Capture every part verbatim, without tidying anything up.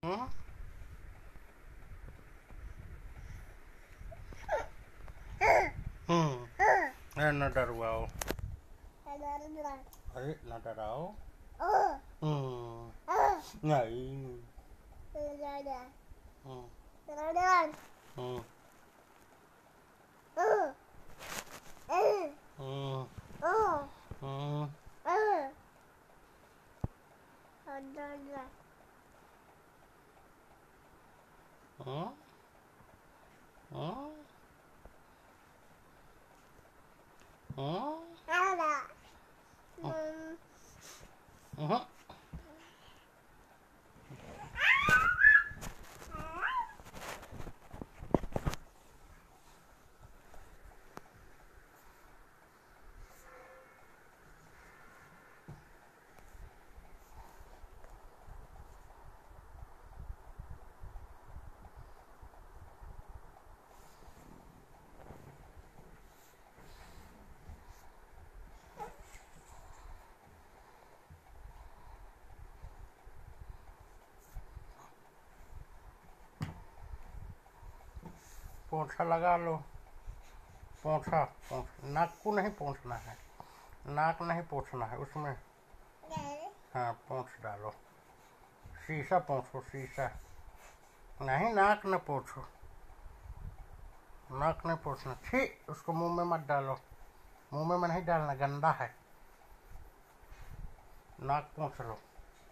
हम्म हम्म अरे न डरवाओ, अरे न डराओ। हम्म नहीं। हम्म हम्म हम्म हम्म हम्म हम्म हम्म पोंछा लगा लो। पोंछा पोंछ नाक को नहीं पोंछना है, नाक नहीं पोंछना है उसमें। हाँ पोंछ डालो, शीशा पोंछो, शीशा नहीं, नाक न पोंछो, नाक नहीं पोंछना। छी, उसको मुंह में मत डालो, मुंह में नहीं डालना, गंदा है। नाक पोंछ लो।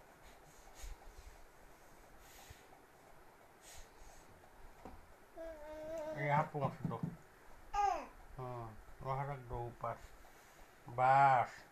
यहाँ पोंछ दो। हम्म वहाँ रख दो ऊपर, बस।